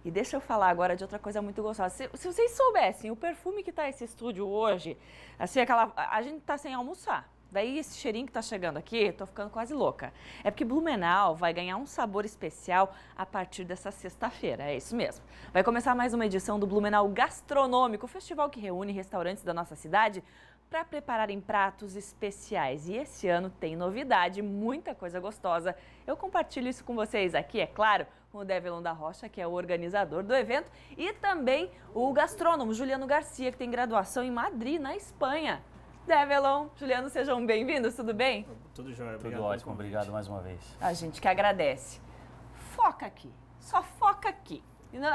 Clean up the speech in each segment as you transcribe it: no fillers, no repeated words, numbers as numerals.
E deixa eu falar agora de outra coisa muito gostosa. Se vocês soubessem, o perfume que tá esse estúdio hoje, assim, a gente tá sem almoçar. Daí esse cheirinho que tá chegando aqui, tô ficando quase louca. É porque Blumenau vai ganhar um sabor especial a partir dessa sexta-feira, é isso mesmo. Vai começar mais uma edição do Blumenau Gastronômico, o festival que reúne restaurantes da nossa cidade para prepararem pratos especiais. E esse ano tem novidade, muita coisa gostosa. Eu compartilho isso com vocês aqui, é claro, com o Develon da Rocha, que é o organizador do evento, e também o gastrônomo Juliano Garcia, que tem graduação em Madrid, na Espanha. Develon, Juliano, sejam bem-vindos, tudo bem? Tudo jóia, obrigado. Tudo ótimo, obrigado mais uma vez. A gente que agradece. Foca aqui, só foca aqui.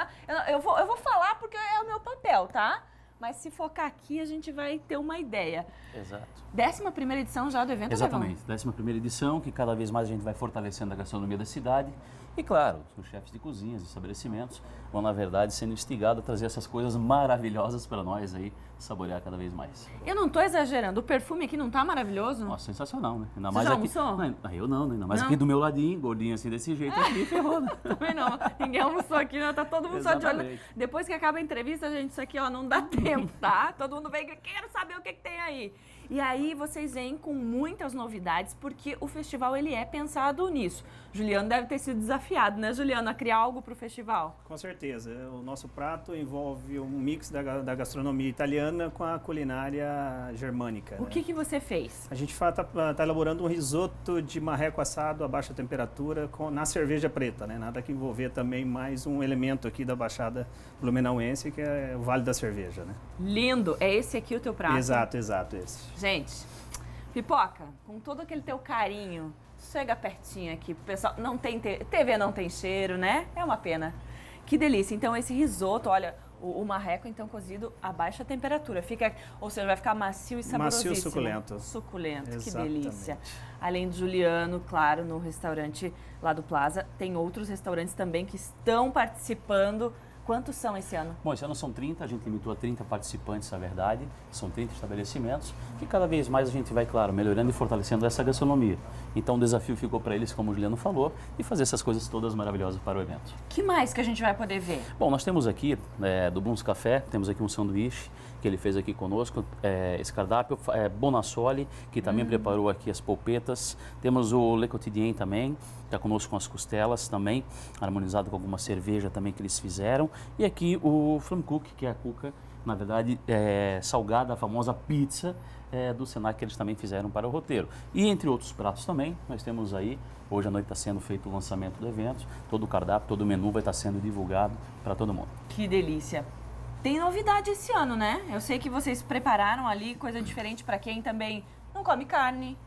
Eu vou falar porque é o meu papel, tá? Mas se focar aqui, a gente vai ter uma ideia. Exato. 11ª edição já do evento, exatamente, 11ª edição, que cada vez mais a gente vai fortalecendo a gastronomia da cidade. E claro, os chefes de cozinhas, estabelecimentos, vão na verdade sendo instigados a trazer essas coisas maravilhosas para nós aí, saborear cada vez mais. Eu não tô exagerando, o perfume aqui não tá maravilhoso? Nossa, sensacional, né? Ainda Você mais já aqui. almoçou? Não, eu não, né? Ainda mais não? aqui do meu ladinho, gordinho assim desse jeito aqui, ferrou, né? Também não, ninguém almoçou aqui, né? Tá todo mundo só de olho. Depois que acaba a entrevista, gente, isso aqui ó, não dá tempo, tá? Todo mundo vem, quero saber o que tem aí. E aí vocês vêm com muitas novidades, porque o festival ele é pensado nisso. Juliano deve ter sido desafiado, né, Juliano, a criar algo para o festival? Com certeza. O nosso prato envolve um mix da gastronomia italiana com a culinária germânica. O que você fez? A gente tá elaborando um risoto de marreco assado a baixa temperatura na cerveja preta, né? Nada que envolver também mais um elemento aqui da Baixada Blumenauense, que é o Vale da Cerveja, né? Lindo! É esse aqui o teu prato? Exato, esse. Gente, Pipoca, com todo aquele teu carinho, chega pertinho aqui pro pessoal. Não tem TV não tem cheiro, né? É uma pena. Que delícia. Então esse risoto, olha, o marreco então cozido a baixa temperatura. Ou seja, vai ficar macio e saborosíssimo. Macio e suculento. Suculento, exatamente. Que delícia. Além de Juliano, claro, no restaurante lá do Plaza, tem outros restaurantes também que estão participando. Quantos são esse ano? Bom, esse ano são 30, a gente limitou a 30 participantes, na verdade, são 30 estabelecimentos, e cada vez mais a gente vai, claro, melhorando e fortalecendo essa gastronomia. Então o desafio ficou para eles, como o Juliano falou, e fazer essas coisas todas maravilhosas para o evento. Que mais que a gente vai poder ver? Bom, nós temos aqui, do Blumes Café, temos aqui um sanduíche que ele fez aqui conosco, esse cardápio, Bonassoli, que também preparou aqui as polpetas, temos o Le Quotidien também, está conosco com as costelas também, harmonizado com alguma cerveja também que eles fizeram. E aqui o Flammkuchen, que é a cuca, na verdade, salgada, a famosa pizza do Senac que eles também fizeram para o roteiro. E entre outros pratos também, nós temos aí, hoje à noite está sendo feito o lançamento do evento, todo o cardápio, todo o menu vai estar sendo divulgado para todo mundo. Que delícia! Tem novidade esse ano, né? Eu sei que vocês prepararam ali coisa diferente para quem também não come carne.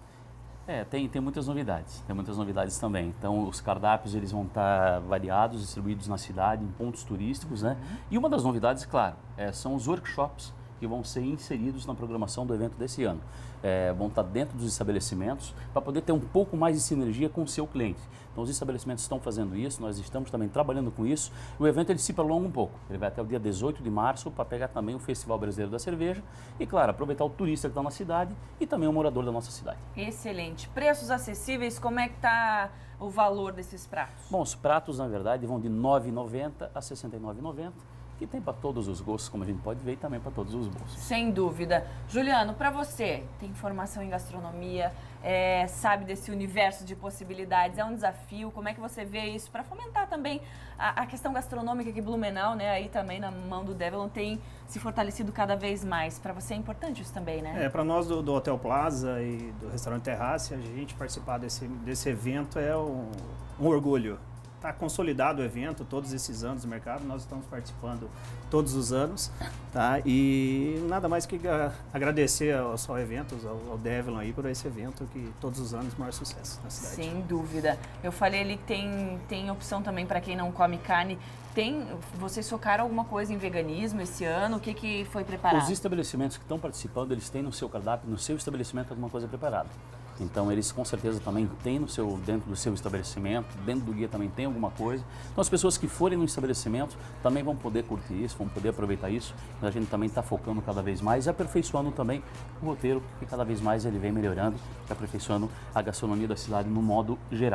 Tem muitas novidades também. Então, os cardápios eles vão estar variados, distribuídos na cidade, em pontos turísticos, né? E uma das novidades, claro, são os workshops que vão ser inseridos na programação do evento desse ano. Vão estar dentro dos estabelecimentos para poder ter um pouco mais de sinergia com o seu cliente. Então, os estabelecimentos estão fazendo isso, nós estamos também trabalhando com isso. O evento ele se prolonga um pouco, ele vai até o dia 18 de março para pegar também o Festival Brasileiro da Cerveja e, claro, aproveitar o turista que está na cidade e também o morador da nossa cidade. Excelente. Preços acessíveis, como é que está o valor desses pratos? Bom, os pratos, na verdade, vão de R$ 9,90 a R$ 69,90. Que tem para todos os gostos, como a gente pode ver, e também para todos os bolsos. Sem dúvida. Juliano, para você, tem formação em gastronomia, sabe desse universo de possibilidades, é um desafio, como é que você vê isso para fomentar também a questão gastronômica que Blumenau, né, aí também na mão do Develon tem se fortalecido cada vez mais. Para você é importante isso também, né? Para nós do Hotel Plaza e do Restaurante Terrace, a gente participar desse evento é um orgulho. Está consolidado o evento, todos esses anos do mercado, nós estamos participando todos os anos, tá? E nada mais que agradecer ao evento, ao Develon aí por esse evento que todos os anos maior sucesso na cidade. Sem dúvida. Eu falei ali que tem opção também para quem não come carne. Vocês focaram alguma coisa em veganismo esse ano? O que foi preparado? Os estabelecimentos que estão participando, eles têm no seu cardápio, no seu estabelecimento, alguma coisa preparada. Então, eles com certeza também têm dentro do seu estabelecimento, dentro do guia também tem alguma coisa. Então, as pessoas que forem no estabelecimento também vão poder curtir isso, vão poder aproveitar isso. Mas a gente também está focando cada vez mais e aperfeiçoando também o roteiro, que cada vez mais ele vem melhorando, aperfeiçoando a gastronomia da cidade no modo geral.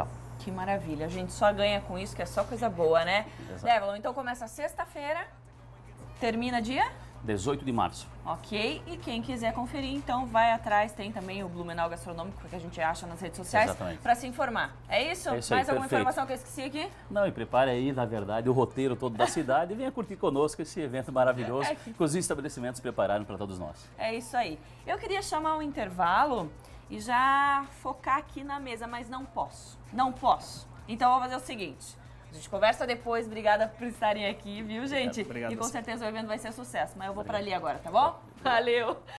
Que maravilha. A gente só ganha com isso, que é só coisa boa, né? Exato. Devlon, então começa sexta-feira, termina dia? 18 de março. Ok, e quem quiser conferir, então vai atrás, tem também o Blumenau Gastronômico que a gente acha nas redes sociais para se informar. É isso? É isso aí, Mais alguma perfeito. informação que eu esqueci aqui? Não, e prepare aí, na verdade, o roteiro todo da cidade e venha curtir conosco esse evento maravilhoso que os estabelecimentos prepararam para todos nós. É isso aí. Eu queria chamar um intervalo e já focar aqui na mesa, mas não posso. Não posso. Então eu vou fazer o seguinte. A gente conversa depois. Obrigada por estarem aqui, viu, gente? Obrigado e com você. certeza o evento vai ser sucesso. Mas eu vou para ali agora, tá bom? Valeu!